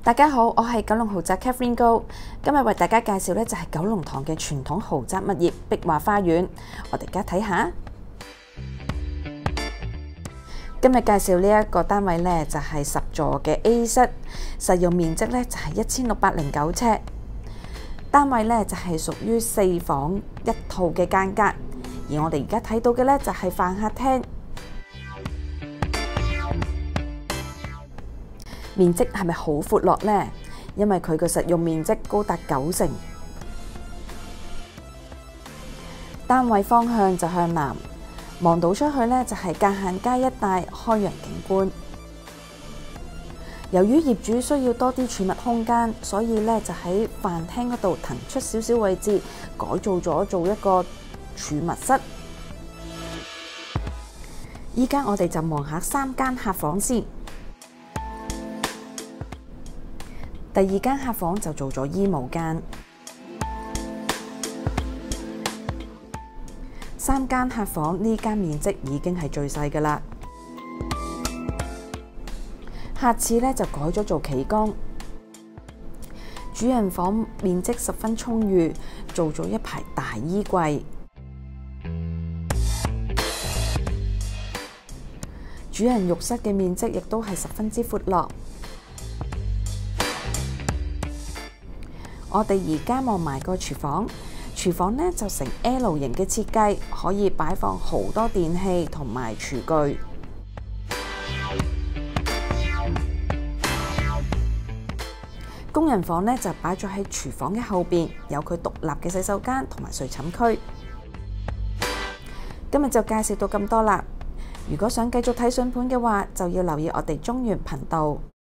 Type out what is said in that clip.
大家好，我係九龍豪宅 Catherine 高，今日為大家介紹呢就係九龍塘嘅傳統豪宅物業碧華花園。我哋而家睇下，今日介紹呢一個單位呢就係10座嘅 A 室，實用面積呢就係1609尺，單位呢就係屬於4房1套嘅間隔，而我哋而家睇到嘅呢就係飯客廳。面積係咪好闊落呢？因為佢嘅實用面積高達90%。單位方向就向南，望到出去呢就係界限街一帶開揚景觀。由於業主需要多啲儲物空間，所以呢就喺飯廳嗰度騰出少少位置，改造咗做一個儲物室。依家我哋就望下3間客房先。第2間客房就做咗衣帽間，3間客房呢間面積已經係最細㗎喇。客廁呢就改咗做企缸，主人房面積十分充裕，做咗一排大衣櫃。主人浴室嘅面積亦都係十分之闊落。我哋而家望埋個廚房，廚房呢就成 L 型嘅設計，可以擺放好多電器同埋廚具。工人房呢就擺咗喺廚房嘅後邊，有佢獨立嘅洗手間同埋睡寢區。今日就介紹到咁多啦。如果想繼續睇筍盤嘅話，就要留意我哋中原頻道。